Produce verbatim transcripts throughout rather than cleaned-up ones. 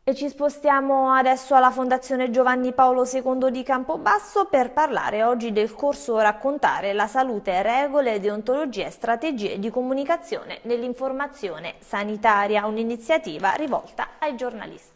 E ci spostiamo adesso alla Fondazione Giovanni Paolo secondo di Campobasso per parlare oggi del corso Raccontare la salute, regole, deontologie e strategie di comunicazione nell'informazione sanitaria, un'iniziativa rivolta ai giornalisti.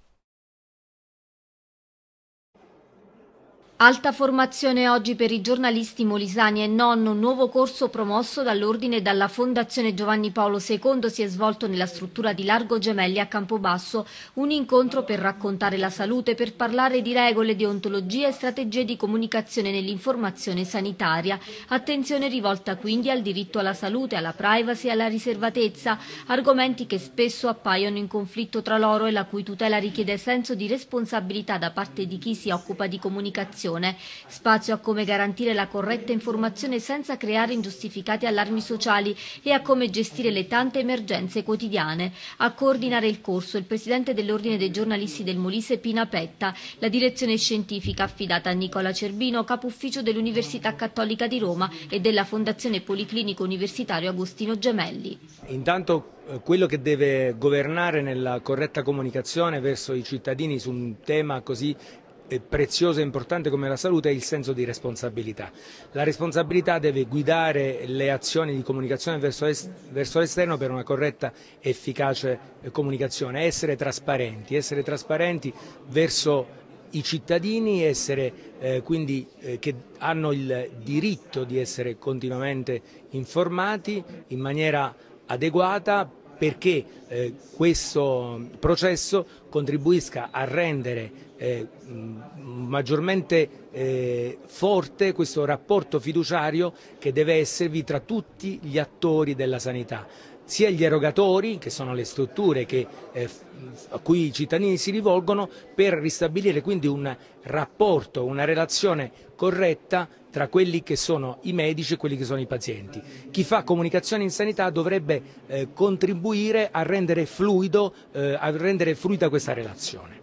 Alta formazione oggi per i giornalisti molisani e non. Un nuovo corso promosso dall'Ordine e dalla Fondazione Giovanni Paolo secondo si è svolto nella struttura di Largo Gemelli a Campobasso, un incontro per raccontare la salute, per parlare di regole, deontologie e strategie di comunicazione nell'informazione sanitaria. Attenzione rivolta quindi al diritto alla salute, alla privacy e alla riservatezza, argomenti che spesso appaiono in conflitto tra loro e la cui tutela richiede senso di responsabilità da parte di chi si occupa di comunicazione. Spazio a come garantire la corretta informazione senza creare ingiustificati allarmi sociali e a come gestire le tante emergenze quotidiane. A coordinare il corso il presidente dell'Ordine dei giornalisti del Molise Pina Petta, la direzione scientifica affidata a Nicola Cerbino, capo ufficio dell'Università Cattolica di Roma e della Fondazione Policlinico Universitario Agostino Gemelli. Intanto quello che deve governare nella corretta comunicazione verso i cittadini su un tema così prezioso e importante come la salute è il senso di responsabilità. La responsabilità deve guidare le azioni di comunicazione verso l'esterno per una corretta e efficace comunicazione, essere trasparenti, essere trasparenti verso i cittadini, essere eh, quindi eh, che hanno il diritto di essere continuamente informati in maniera adeguata, perché eh, questo processo contribuisca a rendere eh, maggiormente eh, forte questo rapporto fiduciario che deve esservi tra tutti gli attori della sanità, sia gli erogatori, che sono le strutture che, eh, a cui i cittadini si rivolgono, per ristabilire quindi un rapporto, una relazione corretta tra quelli che sono i medici e quelli che sono i pazienti. Chi fa comunicazione in sanità dovrebbe eh, contribuire a rendere fluido, eh, a rendere fluida questa relazione.